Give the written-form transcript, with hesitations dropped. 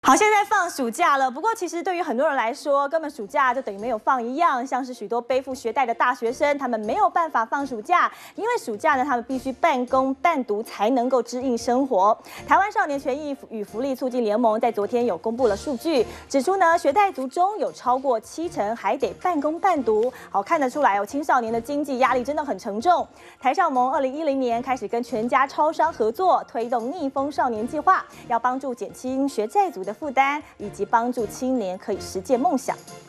好，现在放暑假了，不过其实对于很多人来说，根本暑假就等于没有放一样。像是许多背负学贷的大学生，他们没有办法放暑假，因为暑假呢，他们必须半工半读才能够支应生活。台湾少年权益与福利促进联盟在昨天有公布了数据，指出呢，学贷族中有超过70%还得半工半读。好，看得出来哦，青少年的经济压力真的很沉重。台少盟2010年开始跟全家超商合作，推动逆风少年计划，要帮助减轻学债族的负担，以及帮助青年可以实践梦想。